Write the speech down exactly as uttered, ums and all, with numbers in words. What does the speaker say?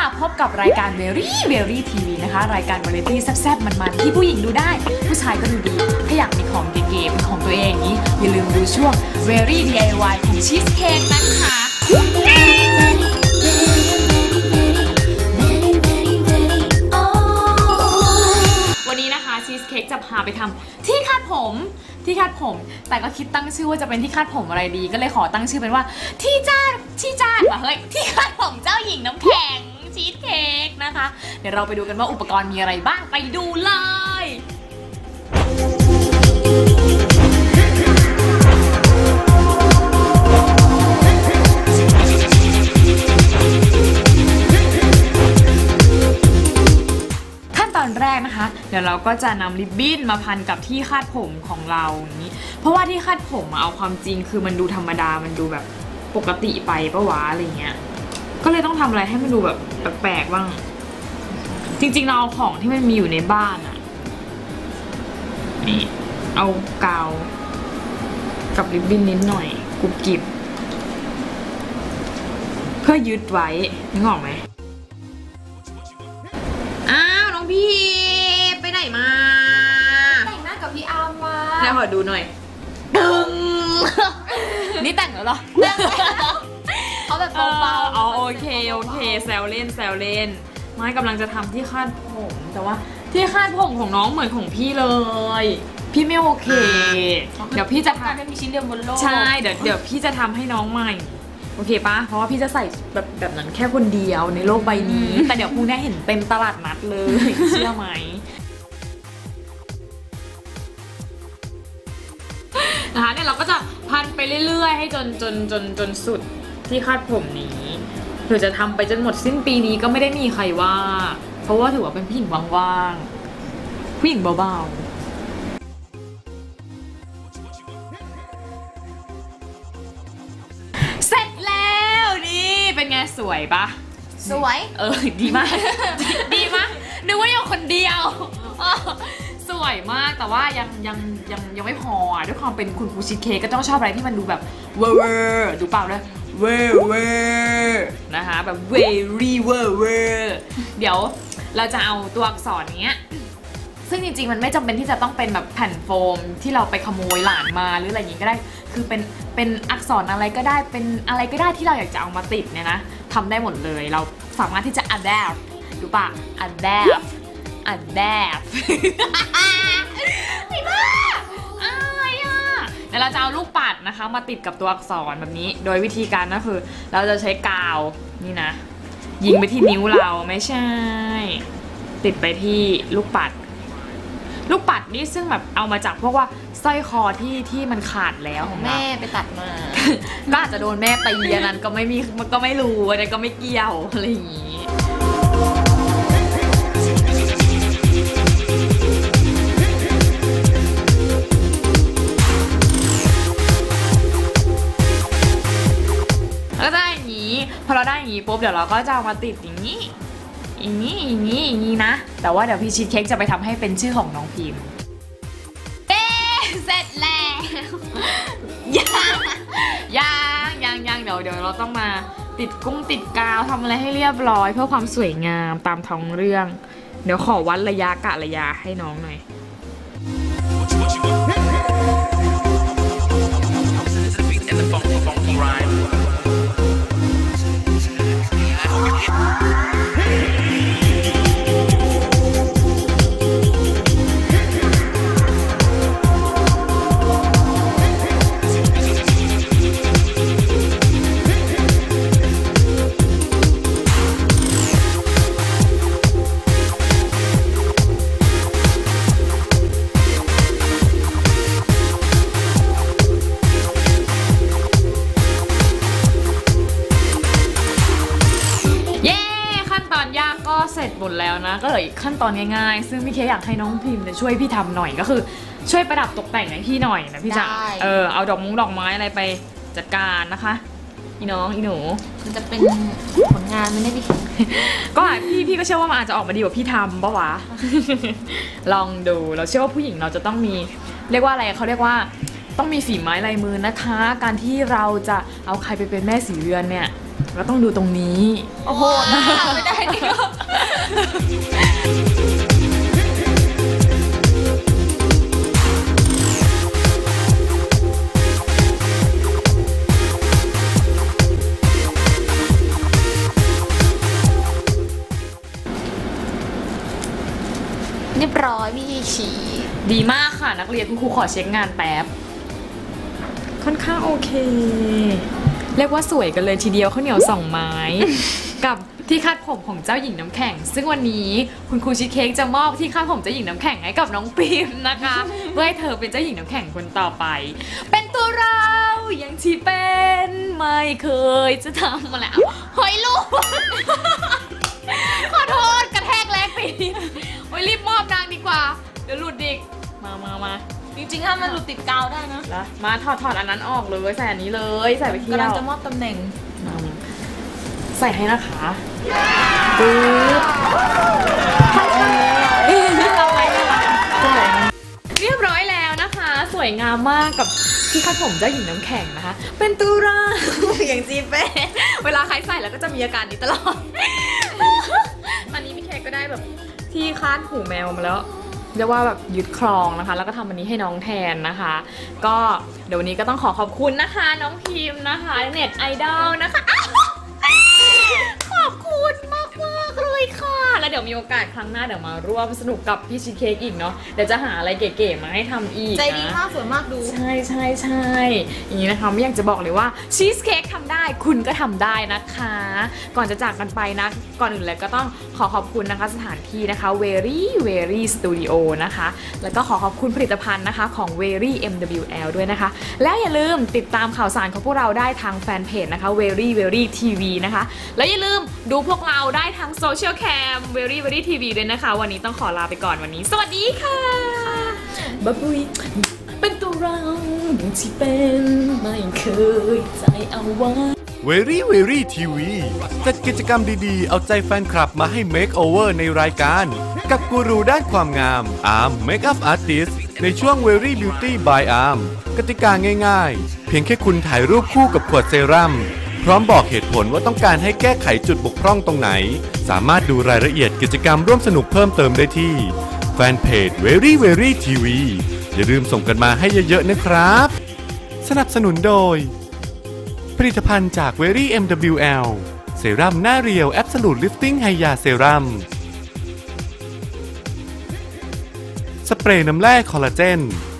พบกับรายการ Very Very ที วี นะคะรายการวาไรตี้แซ่บๆมันๆที่ผู้หญิงดูได้ผู้ชายก็ดูดีถ้าอยากมีของเก๋ๆเป็นของตัวเองอย่างนี้อย่าลืมดูช่วง Very ดี ไอ วาย ของชีสเค้กนะคะวันนี้นะคะชีสเค้กจะพาไปทำที่คาดผมที่คาดผมแต่ก็คิดตั้งชื่อว่าจะเป็นที่คาดผมอะไรดีก็เลยขอตั้งชื่อเป็นว่าที่จ้าที่จ้าว่ะเฮ้ยที่คาดผมเจ้าหญิงน้ำแข็งชีสเค้กนะคะเดี๋ยวเราไปดูกันว่าอุปกรณ์มีอะไรบ้างไปดูเลยตอนแรกนะคะเดี๋ยวเราก็จะนำริบบิ้นมาพันกับที่คาดผมของเรานี้เพราะว่าที่คาดผมเอาความจริงคือมันดูธรรมดามันดูแบบปกติไปปะวะอะไรเงี้ยก็เลยต้องทำอะไรให้มันดูแบบแปลกๆบ้างจริงๆเราเอาของที่มันมีอยู่ในบ้านอะนี่เอากาวกับริบบิ้นนิดหน่อยกุบกิบเพื่อยึดไว้นึกออกไหมพี่ไปไหนมาแต่งหน้ากับพี่อาร์มมาให้ขอดูหน่อยตึงนี่แต่งแล้วเหรอเขาแบบเบาๆอ๋อโอเคโอเคแซวเล่นแซวเล่นไม่กำลังจะทำที่คาดผมแต่ว่าที่คาดผมของน้องเหมือนของพี่เลยพี่ไม่โอเคเดี๋ยวพี่จะทำให้มีชิ้นเดียวบนโลกใช่เดี๋ยวเดี๋ยวพี่จะทำให้น้องใหม่โอเคปะเพราะว่าพี่จะใส่แบบแบบนั้นแค่คนเดียวในโลกใบนี้แต่เดี๋ยวพรุ่งนี้เห็นเต็มตลาดนัดเลยเชื่อไหมนะคะเนี่ยเราก็จะพันไปเรื่อยๆให้จนจนจนจนสุดที่คาดผมนี้เผื่อจะทำไปจนหมดสิ้นปีนี้ก็ไม่ได้มีใครว่าเพราะว่าถือว่าเป็นผู้หญิงว่างๆผู้หญิงเบาๆเป็นไงสวยปะสวยเออดีมากดีมากนึกว่าอยู่คนเดียวสวยมากแต่ว่ายังยังยังยังไม่พอด้วยความเป็นคุณครูชีสเค้กก็ต้องชอบอะไรที่มันดูแบบเวอร์ดูเปล่าด้วยเวอร์เวอร์นะคะแบบ very เวอร์เวอร์เดี๋ยวเราจะเอาตัวอักษรเนี้ยซึ่งจริงๆมันไม่จำเป็นที่จะต้องเป็นแบบแผ่นโฟมที่เราไปขโมยหลานมาหรืออะไรอย่างงี้ก็ได้คือเป็นเป็นอักษรอะไรก็ได้เป็นอะไรก็ได้ที่เราอยากจะเอามาติดเนี่ยนะทำได้หมดเลยเราสามารถที่จะ adapt ดูป่ะ adapt adapt ไม่บ้าอะไรอ่ะเดี๋ยวเราจะเอาลูกปัดนะคะมาติดกับตัวอักษรแบบนี้โดยวิธีการก็คือเราจะใช้กาวนี่นะยิงไปที่นิ้วเราไม่ใช่ติดไปที่ลูกปัดลูกปัดนี่ซึ่งแบบเอามาจากพวกว่าสร้อยคอที่ที่มันขาดแล้วของแม่ไปตัดมาก็อาจจะโดนแม่ตีอันนั้นก็ไม่มีมันก็ไม่รู้อะไรก็ไม่เกี่ยวอะไรอย่างนี้แล้วได้อย่างนี้พอเราได้อย่างนี้ปุ๊บเดี๋ยวเราก็จะเอามาติดอย่างนี้อย่างนี้อย่างนี้อย่างนี้นะแต่ว่าเดี๋ยวพี่ชีสเค้กจะไปทำให้เป็นชื่อของน้องพิมพ์เอ๊เสร็จแล้วยังยังยังยังเดี๋ยวเดี๋ยวเราต้องมาติดกุ้งติดกาวทำอะไรให้เรียบร้อยเพื่อความสวยงามตามท้องเรื่องเดี๋ยวขอวัดระยะกะระยะให้น้องหน่อยเสร็จหมดแล้วนะก็เหลืออีกขั้นตอนง่ายๆซึ่งพี่เคอยากให้น้องพิมพ์ช่วยพี่ทำหน่อยก็คือช่วยประดับตกแต่งให้พี่หน่อยนะพี่จ๋าเออเอาดอกมุ้งดอกไม้อะไรไปจัดการนะคะอีน้องอีหนูมันจะเป็นผลงานไม่ได้พี่ก็พี่พี่ก็เชื่อว่ามันอาจจะออกมาดีกว่าพี่ทำปะวะลองดูเราเชื่อว่าผู้หญิงเราจะต้องมีเรียกว่าอะไรเขาเรียกว่าต้องมีฝีไม้ลายมือนะคะการที่เราจะเอาใครไปเป็นแม่สีเรือนเนี่ยก็ต้องดูตรงนี้โอ้โหไม่ได้ดิเรียบร้อยพี่ฉี่ดีมากค่ะนักเรียนคุณครูขอเช็คงานแป๊บค่อนข้างโอเคเรียกว่าสวยกันเลยทีเดียวข้าวเหนียวสองไม้ กับที่คาดผมของเจ้าหญิงน้ำแข็งซึ่งวันนี้คุณครูชีสเค้กจะมอบที่คาดผมเจ้าหญิงน้ำแข็งให้กับน้องปิมนะคะเพื่อให้เธอเป็นเจ้าหญิงน้ำแข็งคนต่อไปเป็นตัวเราอย่างที่เป็นไม่เคยจะทำมาแล้วเฮ้ยลูก ขอโทษกระแทกแรงไปโอ้ยรีบมอบนางดีกว่าเดี๋ยวหลุดดิกมามามาจริงๆถ้ามันหลุดติดกาวได้นะมาถอดถอดอันนั้นออกเลยใส่อันนี้เลยใส่ไปเที่ยวกำลังจะมอบตำแหน่งใส่ให้นะคะปึ๊บเรียบร้อยแล้วนะคะสวยงามมากกับที่คาดผมเจ้าหญิงน้ำแข็งนะคะเป็นตุราอย่างจีเป้เวลาใครใส่แล้วก็จะมีอาการนี้ตลอดตอนนี้พี่แขกก็ได้แบบที่คาดหูแมวมาแล้วเรียกว่าแบบยึดครองนะคะแล้วก็ทำอันนี้ให้น้องแทนนะคะก็เดี๋ยววันนี้ก็ต้องขอขอบคุณนะคะน้องพิมพ์นะคะเน็ตไอดอลนะคะขอบคุณมากมากเลยค่ะแล้วเดี๋ยวมีโอกาสครั้งหน้าเดี๋ยวมาร่วมสนุกกับพี่ชีสเค้กอีกเนาะเดี๋ยวจะหาอะไรเก๋ๆมาให้ทำอีกใจดีมากสวยมากดูใช่ใช่ใช่อย่างนี้นะคะไม่อยากจะบอกเลยว่าชีสเค้กทำได้คุณก็ทำได้นะคะก่อนจะจากกันไปนะก่อนอื่นเลยก็ต้องขอขอบคุณนะคะสถานที่นะคะ Very Very Studio นะคะแล้วก็ขอขอบคุณผลิตภัณฑ์นะคะของ Very เอ็ม ดับเบิลยู แอล ด้วยนะคะแล้วอย่าลืมติดตามข่าวสารของพวกเราได้ทางแฟนเพจนะคะ Very Very ที วี นะคะแล้วอย่าลืมดูพวกเราได้ทางโซเชียลแคม Very Very ที วี ด้วยนะคะวันนี้ต้องขอลาไปก่อนวันนี้สวัสดีค่ะบ๊ายบายเป็นตัวเราที่เป็นไม่เคยใจเอาไว้ Very Very ที วี จัดกิจกรรมดีๆเอาใจแฟนคลับมาให้ Make Over ในรายการกับกูรูด้านความงามอาร์ม Makeup Artist ในช่วง Very Beauty by อาร์ม กติกาง่ายๆเพียงแค่คุณถ่ายรูปคู่กับขวดเซรั่มพร้อมบอกเหตุผลว่าต้องการให้แก้ไขจุดบกพร่องตรงไหนสามารถดูรายละเอียดกิจกรรมร่วมสนุกเพิ่มเติมได้ที่แฟนเพจ Very Very ที วี อย่าลืมส่งกันมาให้เยอะๆนะครับสนับสนุนโดยผลิตภัณฑ์จาก Very เอ็ม ดับเบิลยู แอล เซรั่มหน้าเรียว Absolute Lifting Hya Serum สเปรย์น้ำแร่คอลลาเจน